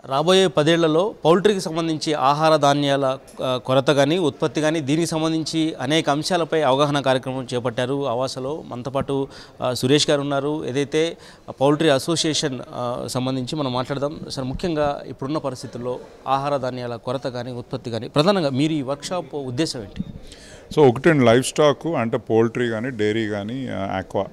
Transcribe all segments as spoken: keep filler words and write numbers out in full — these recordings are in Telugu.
రాబోయే పదేళ్లలో పౌల్ట్రీకి సంబంధించి ఆహార ధాన్యాల కొరత కానీ ఉత్పత్తి కానీ దీనికి సంబంధించి అనేక అంశాలపై అవగాహన కార్యక్రమం చేపట్టారు. ఆవాసలో మనతో పాటు సురేష్ గారు ఉన్నారు. ఏదైతే పౌల్ట్రీ అసోసియేషన్ సంబంధించి మనం మాట్లాడదాం సార్. ముఖ్యంగా ఇప్పుడున్న పరిస్థితుల్లో ఆహార ధాన్యాల కొరత కానీ ఉత్పత్తి కానీ ప్రధానంగా మీరు ఈ వర్క్షాప్ ఉద్దేశం ఏంటి? సో ఒకటండి లైఫ్ స్టాక్ అంటే పౌల్ట్రీ కానీ డైరీ కానీ ఆక్వా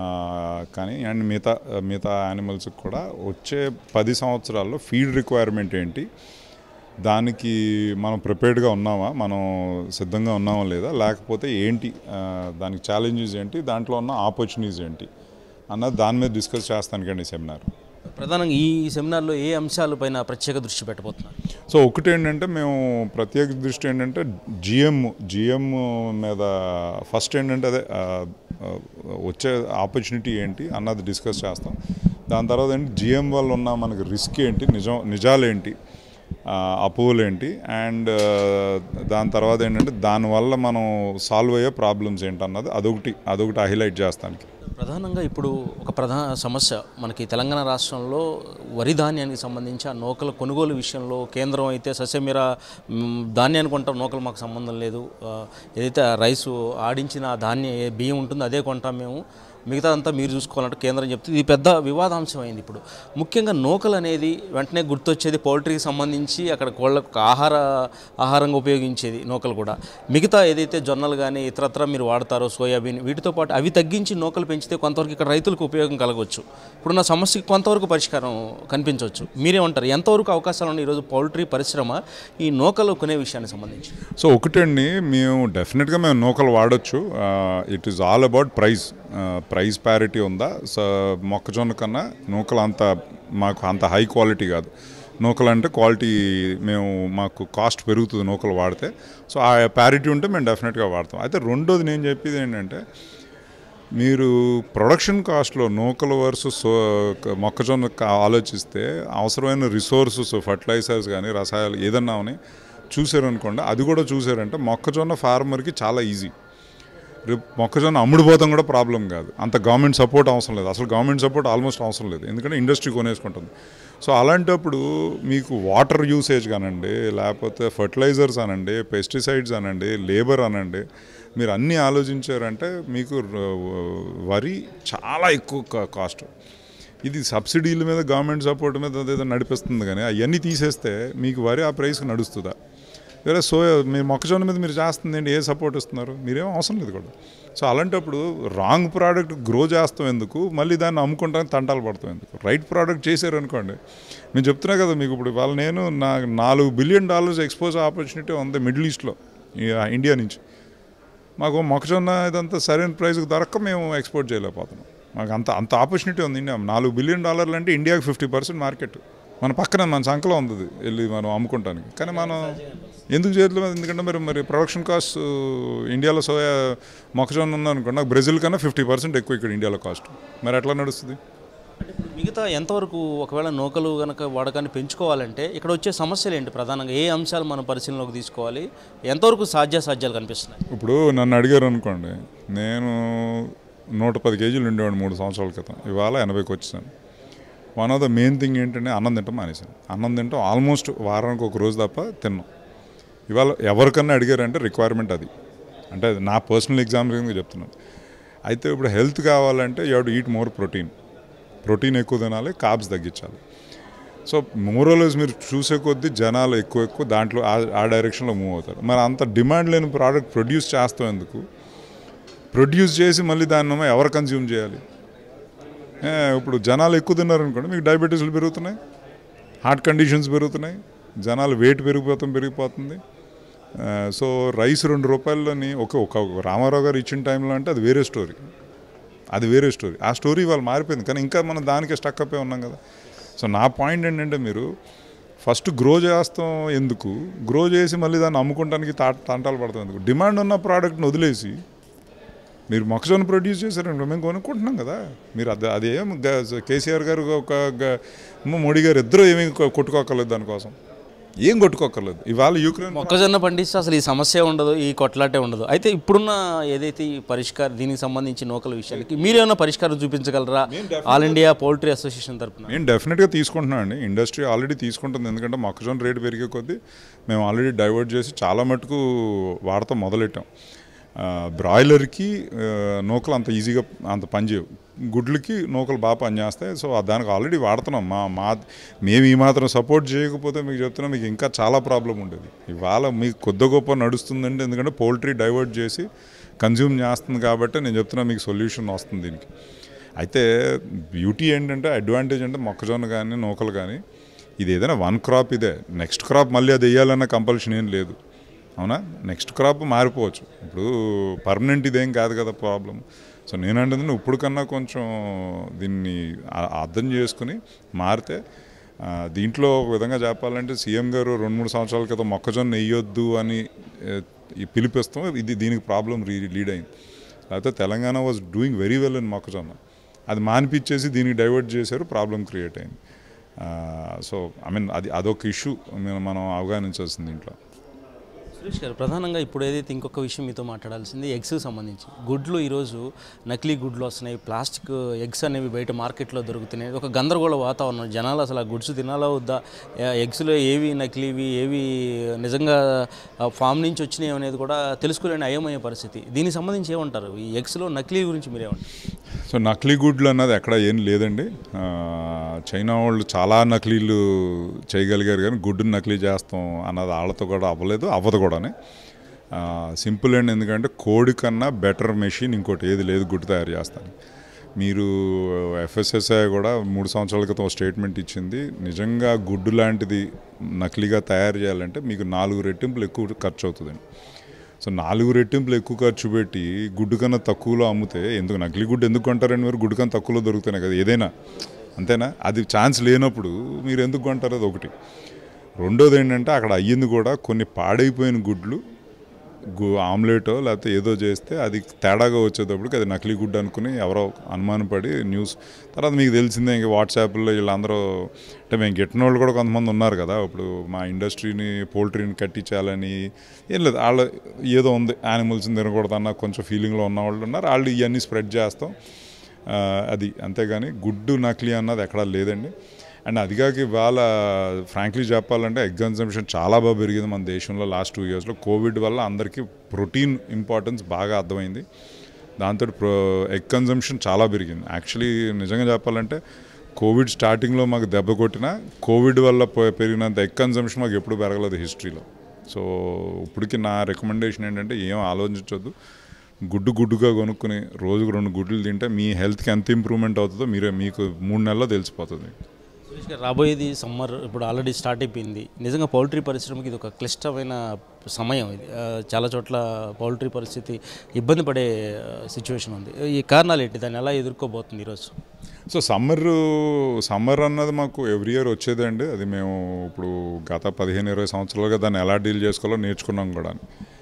కానీ అండ్ మిగతా మిగతా యానిమల్స్కి కూడా వచ్చే పది సంవత్సరాల్లో ఫీడ్ రిక్వైర్మెంట్ ఏంటి, దానికి మనం ప్రిపేర్డ్గా ఉన్నామా, మనం సిద్ధంగా ఉన్నామా లేదా, లేకపోతే ఏంటి దానికి ఛాలెంజెస్ ఏంటి, దాంట్లో ఉన్న ఆపర్చునిటీస్ ఏంటి అన్నది దాని మీద డిస్కస్ చేస్తానికండి సెమినార్. ప్రధానంగా ఈ సెమినార్లో ఏ అంశాలపైన ప్రత్యేక దృష్టి పెట్టబోతున్నారు? సో ఒకటి ఏంటంటే మేము ప్రత్యేక దృష్టి ఏంటంటే జిఎం జిఎం మీద ఫస్ట్ ఏంటంటే అదే వచ్చే ఆపర్చునిటీ ఏంటి అన్నది డిస్కస్ చేస్తాం. దాని తర్వాత ఏంటి జిఎం వల్ల ఉన్న మనకి రిస్క్ ఏంటి, నిజం నిజాలేంటి, అపోహలు ఏంటి, అండ్ దాని తర్వాత ఏంటంటే దానివల్ల మనం సాల్వ్ అయ్యే ప్రాబ్లమ్స్ ఏంటి అన్నది అదొకటి అదొకటి హైలైట్ చేస్తానికి. ప్రధానంగా ఇప్పుడు ఒక ప్రధాన సమస్య మనకి తెలంగాణ రాష్ట్రంలో వరి ధాన్యానికి సంబంధించి ఆ నూకల కొనుగోలు విషయంలో కేంద్రం అయితే సస్యమీర ధాన్యాన్ని కొంటాం, నూకలు మాకు సంబంధం లేదు, ఏదైతే రైసు ఆడించిన ధాన్యం ఏ బియ్యం ఉంటుందో అదే కొంటాం మేము, మిగతా అంతా మీరు చూసుకోవాలంటే కేంద్రం చెప్తుంది. ఇది పెద్ద వివాదాంశం అయింది. ఇప్పుడు ముఖ్యంగా నూకలు అనేది వెంటనే గుర్తొచ్చేది పౌల్ట్రీకి సంబంధించి అక్కడ కోళ్ళకు ఆహార ఆహారంగా ఉపయోగించేది నూకలు కూడా. మిగతా ఏదైతే జొన్నలు కానీ ఇతరత్ర మీరు వాడతారో సోయాబీన్ వీటితో పాటు అవి తగ్గించి నూకలు పెంచితే కొంతవరకు ఇక్కడ రైతులకు ఉపయోగం కలగవచ్చు. ఇప్పుడున్న సమస్యకి కొంతవరకు పరిష్కారం కనిపించవచ్చు. మీరేమంటారు? ఎంతవరకు అవకాశాలు ఉన్నాయి ఈరోజు పౌల్ట్రీ పరిశ్రమ ఈ నూకలు కొనే విషయానికి సంబంధించి? సో ఒకటండి, మేము డెఫినెట్గా మేము నూకలు వాడచ్చు. It is all about price. Price parity ఉందా? సో మొక్కజొన్న కన్నా నూకలు అంత మాకు అంత హై క్వాలిటీ కాదు. నూకలు అంటే క్వాలిటీ మేము మాకు కాస్ట్ పెరుగుతుంది నూకలు వాడితే. సో ఆ ప్యారిటీ ఉంటే మేము డెఫినెట్గా వాడతాం. అయితే రెండోది నేను చెప్పేది ఏంటంటే, మీరు ప్రొడక్షన్ కాస్ట్లో నూకలు వర్సెస్ మొక్కజొన్న ఆలోచిస్తే అవసరమైన రిసోర్సెస్ ఫర్టిలైజర్స్ కానీ రసాయనాలు ఏదన్నా అని చూసారనుకోండి, అది కూడా చూసారంటే మొక్కజొన్న ఫార్మర్కి చాలా ఈజీ. రేపు మొక్కజొన్న అమ్ముడుపోతాం కూడా ప్రాబ్లం కాదు. అంత గవర్నమెంట్ సపోర్ట్ అవసరం లేదు. అసలు గవర్నమెంట్ సపోర్ట్ ఆల్మోస్ట్ అవసరం లేదు, ఎందుకంటే ఇండస్ట్రీ కొనేసుకుంటుంది. సో అలాంటప్పుడు మీకు వాటర్ యూసేజ్ కానండి, లేకపోతే ఫర్టిలైజర్స్ అనండి, పెస్టిసైడ్స్ అనండి, లేబర్ అనండి, మీరు అన్నీ ఆలోచించారంటే మీకు వరి చాలా ఎక్కువ కాస్ట్. ఇది సబ్సిడీల మీద గవర్నమెంట్ సపోర్ట్ మీద ఏదో నడిపిస్తుంది, కానీ అవన్నీ తీసేస్తే మీకు వరి ఆ ప్రైస్కి నడుస్తుందా? వేరే సోయా మీరు మొక్కజొన్న మీద మీరు చేస్తుంది ఏంటి, ఏ సపోర్ట్ ఇస్తున్నారు? మీరేం అవసరం లేదు కూడా. సో అలాంటప్పుడు రాంగ్ ప్రోడక్ట్ గ్రో చేస్తాం ఎందుకు, మళ్ళీ దాన్ని అమ్ముకుంటానికి తంటాలు పడతాం ఎందుకు? రైట్ ప్రోడక్ట్ చేశారు అనుకోండి. నేను చెప్తున్నా కదా మీకు, ఇప్పుడు వాళ్ళు నేను నా నాలుగు బిలియన్ డాలర్స్ ఎక్స్పోజ్ ఆపర్చునిటీ ఉంది మిడిల్ ఈస్ట్లో ఇండియా నుంచి. మాకు మొక్కజొన్న ఇదంతా సరైన ప్రైస్కి దొరక్క మేము ఎక్స్పోర్ట్ చేయలేకపోతున్నాం. మాకు అంత అంత ఆపర్చునిటీ ఉంది ఇండియా. నాలుగు బిలియన్ డాలర్లు అంటే ఇండియాకి ఫిఫ్టీ పర్సెంట్ మార్కెట్ మన పక్కన మన సంఖలో ఉంది వెళ్ళి మనం అమ్ముకుంటానికి. కానీ మనం ఎందుకు చేయట్లేదు? ఎందుకంటే మరి మరి ప్రొడక్షన్ కాస్ట్ ఇండియాలో సోయా మొక్కజొన్న ఉందనుకోండి, నాకు బ్రెజిల్ కన్నా ఫిఫ్టీ పర్సెంట్ ఎక్కువ ఇక్కడ ఇండియాలో కాస్ట్. మరి ఎట్లా నడుస్తుంది? మిగతా ఎంతవరకు ఒకవేళ నూకలు కనుక వాడకాన్ని పెంచుకోవాలంటే ఇక్కడ వచ్చే సమస్యలు ఏంటి? ప్రధానంగా ఏ అంశాలు మనం పరిశీలనలోకి తీసుకోవాలి? ఎంతవరకు సాధ్యాసాధ్యాలు కనిపిస్తున్నాయి? ఇప్పుడు నన్ను అడిగారు అనుకోండి, నేను నూట పది కేజీలు ఉండేవాడిని మూడు సంవత్సరాల క్రితం, ఇవాళ ఎనభైకి వచ్చాను. One of the main thing ఏంటంటే అన్నం తింటాం మానేసాను. అన్నం తింటాం ఆల్మోస్ట్ వారానికి ఒక రోజు తప్ప తిన్నాం. ఇవాళ ఎవరికన్నా అడిగారంటే రిక్వైర్మెంట్ అది. అంటే నా పర్సనల్ ఎగ్జాంపుల్గా చెప్తున్నాను. అయితే ఇప్పుడు హెల్త్ కావాలంటే you have to eat more protein. Protein ఎక్కువ తినాలి, కార్బ్స్ తగ్గించాలి. సో మోరల్స్ మీరు చూసే కొద్దీ జనాలు ఎక్కువ ఎక్కువ దాంట్లో ఆ డైరెక్షన్లో మూవ్ అవుతారు. మరి అంత డిమాండ్ లేని ప్రోడక్ట్ ప్రొడ్యూస్ చేస్తాం ఎందుకు? ప్రొడ్యూస్ చేసి మళ్ళీ దాన్ని ఎవరు కన్జ్యూమ్ చేయాలి? ఇప్పుడు జనాలు ఎక్కువ తిన్నారనుకోండి, మీకు డయాబెటీస్లు పెరుగుతున్నాయి, హార్ట్ కండిషన్స్ పెరుగుతున్నాయి, జనాలు వెయిట్ పెరిగిపోతాం పెరిగిపోతుంది. సో రైస్ రెండు రూపాయలని ఒక ఒక రామారావు గారు ఇచ్చిన టైంలో అంటే అది వేరే స్టోరీ, అది వేరే స్టోరీ. ఆ స్టోరీ వాళ్ళు మారిపోయింది, కానీ ఇంకా మనం దానికే స్టక్ అయిపోయి ఉన్నాం కదా. సో నా పాయింట్ ఏంటంటే, మీరు ఫస్ట్ గ్రో చేస్తాం ఎందుకు, గ్రో చేసి మళ్ళీ దాన్ని అమ్ముకోవడానికి తా తంటాలు పడతాం ఎందుకు? డిమాండ్ ఉన్న ప్రోడక్ట్ని వదిలేసి మీరు మొక్కజొన్న ప్రొడ్యూస్ చేశారంటే మేము కొనుక్కుంటున్నాం కదా. మీరు అది అదేం కేసీఆర్ గారు ఒక మోడీ గారు ఇద్దరు ఏమీ కొట్టుకోకలేదు దానికోసం. ఏం కొట్టుకోకర్లేదు. ఇవాళ యూక్రెయిన్ మొక్కజొన్న పండిస్తే అసలు ఈ సమస్య ఉండదు, ఈ కొట్లాటే ఉండదు. అయితే ఇప్పుడున్న ఏదైతే ఈ పరిష్కారం దీనికి సంబంధించి నూకల విషయానికి మీరేమన్నా పరిష్కారం చూపించగలరా ఆల్ ఇండియా పౌల్ట్రీ అసోసియేషన్ తరఫున? నేను డెఫినెట్గా తీసుకుంటున్నాను అండి. ఇండస్ట్రీ ఆల్రెడీ తీసుకుంటుంది. ఎందుకంటే మొక్కజొన్న రేటు పెరిగే కొద్దీ మేము ఆల్రెడీ డైవర్ట్ చేసి చాలా మటుకు వాడతాం మొదలెట్టాం. బ్రాయిలర్కి నూకలు అంత ఈజీగా అంత పనిచేయవు, గుడ్లకి నూకలు బాగా పనిచేస్తాయి. సో దానికి ఆల్రెడీ వాడుతున్నాం. మా మా మేము ఈ మాత్రం సపోర్ట్ చేయకపోతే మీకు చెప్తున్నా మీకు ఇంకా చాలా ప్రాబ్లం ఉండేది. ఇవాళ మీకు కొద్ది గొప్ప నడుస్తుందంటే ఎందుకంటే పౌల్ట్రీ డైవర్ట్ చేసి కన్జ్యూమ్ చేస్తుంది కాబట్టి నేను చెప్తున్నా మీకు సొల్యూషన్ వస్తుంది దీనికి. అయితే బ్యూటీ ఏంటంటే అడ్వాంటేజ్ అంటే మొక్కజొన్న కానీ నూకలు కానీ ఇది ఏదైనా వన్ క్రాప్ ఇదే, నెక్స్ట్ క్రాప్ మళ్ళీ అది వేయాలన్న కంపల్షన్ ఏం లేదు. అవునా? నెక్స్ట్ క్రాప్ మారిపోవచ్చు. ఇప్పుడు పర్మనెంట్ ఇదేం కాదు కదా ప్రాబ్లం. సో నేనంటే ఇప్పుడు కన్నా కొంచెం దీన్ని అర్థం చేసుకుని మారితే దీంట్లో ఒక విధంగా చెప్పాలంటే సీఎం గారు రెండు మూడు సంవత్సరాల క్రితం మొక్కజొన్న వేయొద్దు అని పిలిపిస్తాం. ఇది దీనికి ప్రాబ్లం లీడ్ అయింది. లేకపోతే Telangana was doing very well in మొక్కజొన్న, అది మానిపించేసి దీనికి డైవర్ట్ చేశారు, ప్రాబ్లం క్రియేట్ అయింది. సో ఐ మీన్ అది అదొక ఇష్యూ మనం అవగాహించాల్సింది దీంట్లో. సురేష్ గారు, ప్రధానంగా ఇప్పుడు ఏదైతే ఇంకొక విషయం మీతో మాట్లాడాల్సింది ఎగ్స్కి సంబంధించి. గుడ్లు ఈరోజు నకిలీ గుడ్లు వస్తున్నాయి, ప్లాస్టిక్ ఎగ్స్ అనేవి బయట మార్కెట్లో దొరుకుతున్నాయి. ఒక గందరగోళ వాతావరణం, జనాలు అసలు ఆ గుడ్స్ తినాలా వద్దా, ఎగ్స్లో ఏవి నకిలీవి ఏవి నిజంగా ఫామ్ నుంచి వచ్చినాయి అనేది కూడా తెలుసుకోలేని అయోమయ పరిస్థితి. దీనికి సంబంధించి ఏమంటారు? ఈ ఎగ్స్లో నకిలీ గురించి మీరేమంటారు? సో నకిలీ గుడ్లు అన్నది ఎక్కడ ఏం లేదండి. చైనా వాళ్ళు చాలా నకిలీలు చేయగలిగారు కానీ గుడ్డును నకిలీ చేస్తాం అన్నది వాళ్ళతో కూడా అవ్వలేదు, అవ్వదు కూడా. సింపుల్ అండి. ఎందుకంటే కోడి కన్నా బెటర్ మెషిన్ ఇంకోటి ఏది లేదు గుడ్డు తయారు చేస్తాను. మీరు ఎఫ్ఎస్ఎస్ఐ కూడా మూడు సంవత్సరాల క్రితం స్టేట్మెంట్ ఇచ్చింది, నిజంగా గుడ్డు లాంటిది నకిలీగా తయారు చేయాలంటే మీకు నాలుగు రెట్టింపులు ఎక్కువ ఖర్చు అవుతుందండి. సో నాలుగు రెట్టింపులు ఎక్కువ ఖర్చు పెట్టి గుడ్డు కన్నా తక్కువలో అమ్మితే ఎందుకు నకిలీ గుడ్డు ఎందుకు కొంటారండి? మీరు గుడ్డు కన్నా తక్కువలో దొరుకుతున్నాయి కదా ఏదైనా, అంతేనా? అది ఛాన్స్ లేనప్పుడు మీరు ఎందుకు కొంటారు? అది ఒకటి. రెండోది ఏంటంటే అక్కడ అయ్యింది కూడా కొన్ని పాడైపోయిన గుడ్లు గు ఆమ్లెటో లేకపోతే ఏదో చేస్తే అది తేడాగా వచ్చేటప్పటికి అది నకిలీ గుడ్డు అనుకుని ఎవరో అనుమానపడి న్యూస్ తర్వాత మీకు తెలిసిందే. ఇంక వాట్సాప్లో వీళ్ళందరూ అంటే మేము గిట్టిన వాళ్ళు కూడా కొంతమంది ఉన్నారు కదా. ఇప్పుడు మా ఇండస్ట్రీని పౌల్ట్రీని కట్టించాలని ఏం లేదు, వాళ్ళు ఏదో ఉంది యానిమల్స్ని తినకూడదన్న కొంచెం ఫీలింగ్లో ఉన్న వాళ్ళు ఉన్నారు. వాళ్ళు ఇవన్నీ స్ప్రెడ్ చేస్తాం, అది అంతేగాని గుడ్డు నకిలీ అన్నది ఎక్కడా లేదండి. అండ్ అదిగాక ఇవాళ ఫ్రాంక్లీ చెప్పాలంటే ఎగ్ కన్సంప్షన్ చాలా బాగా పెరిగింది మన దేశంలో లాస్ట్ టూ ఇయర్స్లో. కోవిడ్ వల్ల అందరికీ ప్రోటీన్ ఇంపార్టెన్స్ బాగా అర్థమైంది. దాంతో ప్రో ఎగ్ కన్సంప్షన్ చాలా పెరిగింది. యాక్చువల్లీ నిజంగా చెప్పాలంటే కోవిడ్ స్టార్టింగ్లో మాకు దెబ్బ కొట్టిన కోవిడ్ వల్ల పెరిగినంత ఎగ్ కన్సంప్షన్ మాకు ఎప్పుడు పెరగలేదు హిస్టరీలో. సో ఇప్పటికి నా రికమెండేషన్ ఏంటంటే ఏం ఆలోచించొద్దు, గుడ్డు గుడ్డుగా కొనుక్కుని రోజుకు రెండు గుడ్లు తింటే మీ హెల్త్కి ఎంత ఇంప్రూవ్మెంట్ అవుతుందో మీరే మీకు మూడు నెలల్లో తెలిసిపోతుంది. రాబోయేది సమ్మర్ ఇప్పుడు ఆల్రెడీ స్టార్ట్ అయిపోయింది. నిజంగా పౌల్ట్రీ పరిశ్రమకి ఇది ఒక క్లిష్టమైన సమయం. ఇది చాలా చోట్ల పౌల్ట్రీ పరిస్థితి ఇబ్బంది పడే సిచ్యువేషన్ ఉంది. ఈ కారణాలు ఏంటి, దాన్ని ఎలా ఎదుర్కోబోతుంది ఈరోజు? సో సమ్మర్ సమ్మర్ అన్నది మాకు ఎవ్రీ ఇయర్ వచ్చేదండి. అది మేము ఇప్పుడు గత పదిహేను ఇరవై సంవత్సరాలుగా దాన్ని ఎలా డీల్ చేసుకోవాలో నేర్చుకున్నాం కూడా.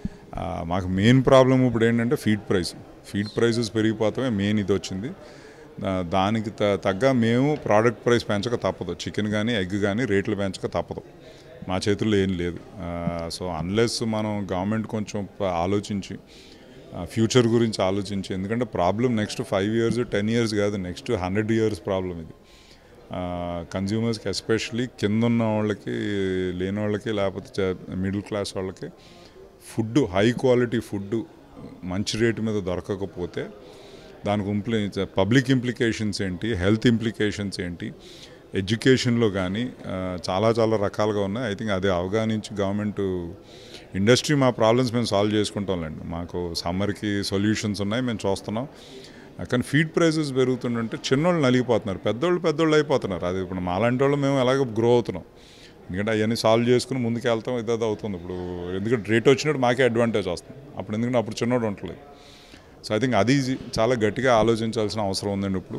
మాకు మెయిన్ ప్రాబ్లం ఇప్పుడు ఏంటంటే ఫీడ్ ప్రైస్ ఫీడ్ ప్రైసెస్ పెరిగిపోతామే మెయిన్ ఇది వచ్చింది. దానికి తగ్గ మేము ప్రోడక్ట్ ప్రైస్ పెంచక తప్పదు. చికెన్ కానీ ఎగ్ కానీ రేట్లు పెంచక తప్పదు, మా చేతుల్లో ఏం లేదు. సో అన్లెస్ మనం గవర్నమెంట్ కొంచెం ఆలోచించి ఫ్యూచర్ గురించి ఆలోచించి, ఎందుకంటే problem next five years ten years కాదు, నెక్స్ట్ హండ్రెడ్ ఇయర్స్ ప్రాబ్లం ఇది. కన్జ్యూమర్స్కి ఎస్పెషల్లీ కింద ఉన్న వాళ్ళకి, లేని వాళ్ళకి, లేకపోతే మిడిల్ క్లాస్ వాళ్ళకి ఫుడ్ హై క్వాలిటీ ఫుడ్ మంచి రేటు మీద దొరకకపోతే దానికి ఇంప్లి పబ్లిక్ ఇంప్లికేషన్స్ ఏంటి, హెల్త్ ఇంప్లికేషన్స్ ఏంటి, ఎడ్యుకేషన్లో కానీ చాలా చాలా రకాలుగా ఉన్నాయి. ఐ థింక్ అదే అవగాహనించి గవర్నమెంట్ ఇండస్ట్రీ మా ప్రాబ్లమ్స్ మేము సాల్వ్ చేసుకుంటాంలేండి. మాకు సమ్మర్కి సొల్యూషన్స్ ఉన్నాయి, మేము చూస్తున్నాం. కానీ ఫీడ్ ప్రైసెస్ పెరుగుతుంటే చిన్నోళ్ళు నలిగిపోతున్నారు, పెద్దోళ్ళు పెద్దోళ్ళు అయిపోతున్నారు. అది ఇప్పుడు మాలాంటి వాళ్ళు మేము ఎలాగో గ్రో అవుతున్నాం, ఎందుకంటే అవన్నీ సాల్వ్ చేసుకుని ముందుకు వెళ్తాం. ఇదే అవుతుంది ఇప్పుడు, ఎందుకంటే రేట్ వచ్చినట్టు మాకే అడ్వాంటేజ్ వస్తుంది అప్పుడు, ఎందుకంటే అప్పుడు చిన్నోడు ఉండలేదు. సో ఐ థింక్ అది చాలా గట్టిగా ఆలోచించాల్సిన అవసరం ఉందండి ఇప్పుడు.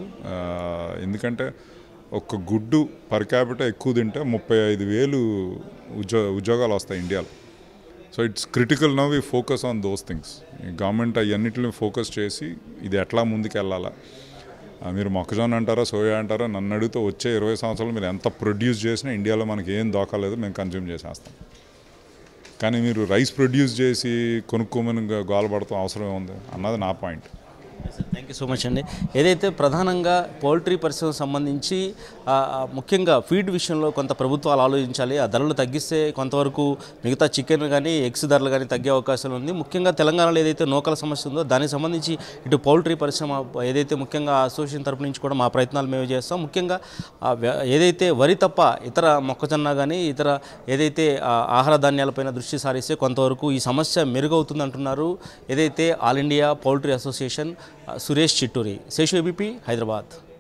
ఎందుకంటే ఒక గుడ్డు పర్ క్యాపిటల్ ఎక్కువ తింటే ముప్పై ఐదు వేలు ఉద్యో ఉద్యోగాలు వస్తాయి ఇండియాలో. So it's critical now we focus on those things. Government అవన్నిటిని ఫోకస్ చేసి ఇది ఎట్లా ముందుకు వెళ్ళాలా, మీరు మొక్కజొన్న అంటారా సోయా అంటారా నన్ను అడిగితే వచ్చే ఇరవై సంవత్సరాలు మీరు ఎంత ప్రొడ్యూస్ చేసినా ఇండియాలో మనకి ఏం దోకాలేదు, మేము కన్జ్యూమ్ చేసేస్తాం. కానీ మీరు రైస్ ప్రొడ్యూస్ చేసి కొనుక్కోమని గోలపడతాం అవసరం ఉంది అన్నది నా point. Thank you so much అండి. ఏదైతే ప్రధానంగా పౌల్ట్రీ పరిశ్రమకు సంబంధించి ముఖ్యంగా ఫీడ్ విషయంలో కొంత ప్రభుత్వాలు ఆలోచించాలి. ఆ ధరలు తగ్గిస్తే కొంతవరకు మిగతా చికెన్ కానీ ఎగ్స్ ధరలు కానీ తగ్గే అవకాశం ఉంది. ముఖ్యంగా తెలంగాణలో ఏదైతే నూకల సమస్య ఉందో దానికి సంబంధించి ఇటు పౌల్ట్రీ పరిశ్రమ ఏదైతే ముఖ్యంగా అసోసియేషన్ తరపు నుంచి కూడా మా ప్రయత్నాలు మేము చేస్తాం. ముఖ్యంగా ఏదైతే వరి తప్ప ఇతర మొక్కజొన్న కానీ ఇతర ఏదైతే ఆహార ధాన్యాలపైన దృష్టి సారిస్తే కొంతవరకు ఈ సమస్య మెరుగవుతుంది అంటున్నారు ఏదైతే all India poultry association Suresh Chitturi. Seshu ABP Hyderabad.